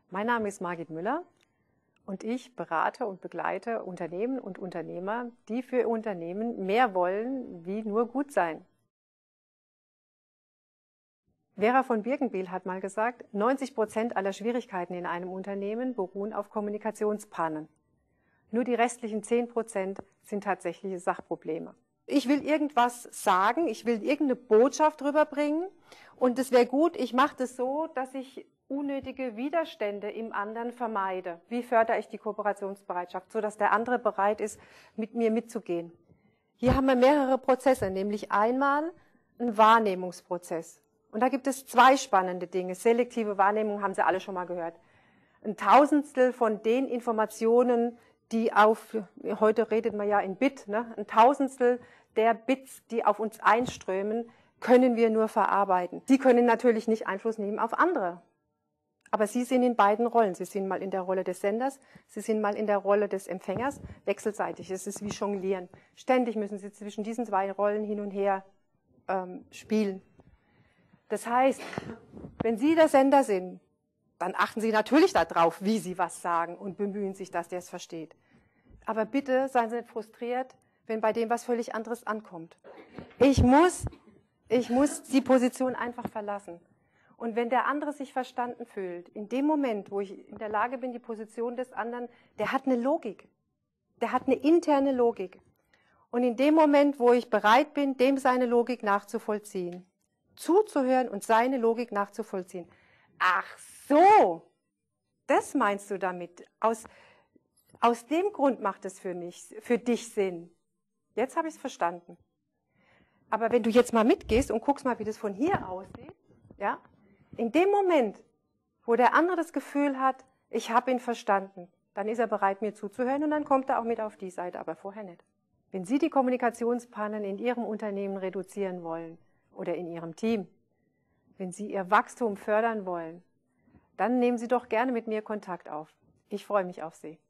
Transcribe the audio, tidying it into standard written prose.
Mein Name ist Margit Müller und ich berate und begleite Unternehmen und Unternehmer, die für ihr Unternehmen mehr wollen wie nur gut sein. Vera von Birkenbiel hat mal gesagt, 90% aller Schwierigkeiten in einem Unternehmen beruhen auf Kommunikationspannen. Nur die restlichen 10% sind tatsächliche Sachprobleme. Ich will irgendwas sagen, ich will irgendeine Botschaft rüberbringen und es wäre gut, ich mache das so, dass ich unnötige Widerstände im anderen vermeide. Wie fördere ich die Kooperationsbereitschaft, sodass der andere bereit ist, mit mir mitzugehen? Hier haben wir mehrere Prozesse, nämlich einmal einen Wahrnehmungsprozess. Und da gibt es zwei spannende Dinge. Selektive Wahrnehmung haben Sie alle schon mal gehört. Ein Tausendstel von den Informationen, die heute redet man ja in Bit, ne? Ein Tausendstel der Bits, die auf uns einströmen, können wir nur verarbeiten. Sie können natürlich nicht Einfluss nehmen auf andere. Aber Sie sind in beiden Rollen. Sie sind mal in der Rolle des Senders, Sie sind mal in der Rolle des Empfängers, wechselseitig. Es ist wie Jonglieren. Ständig müssen Sie zwischen diesen zwei Rollen hin und her spielen. Das heißt, wenn Sie der Sender sind, dann achten Sie natürlich darauf, wie Sie was sagen und bemühen sich, dass der es versteht. Aber bitte seien Sie nicht frustriert, wenn bei dem was völlig anderes ankommt. Ich muss die Position einfach verlassen. Und wenn der andere sich verstanden fühlt, in dem Moment, wo ich in der Lage bin, die Position des anderen, der hat eine Logik. Der hat eine interne Logik. Und in dem Moment, wo ich bereit bin, dem seine Logik nachzuvollziehen, zuzuhören und seine Logik nachzuvollziehen. Ach so, das meinst du damit. Aus dem Grund macht es für dich Sinn. Jetzt habe ich es verstanden. Aber wenn du jetzt mal mitgehst und guckst mal, wie das von hier aussieht, ja, in dem Moment, wo der andere das Gefühl hat, ich habe ihn verstanden, dann ist er bereit, mir zuzuhören und dann kommt er auch mit auf die Seite, aber vorher nicht. Wenn Sie die Kommunikationspannen in Ihrem Unternehmen reduzieren wollen oder in Ihrem Team, wenn Sie Ihr Wachstum fördern wollen, dann nehmen Sie doch gerne mit mir Kontakt auf. Ich freue mich auf Sie.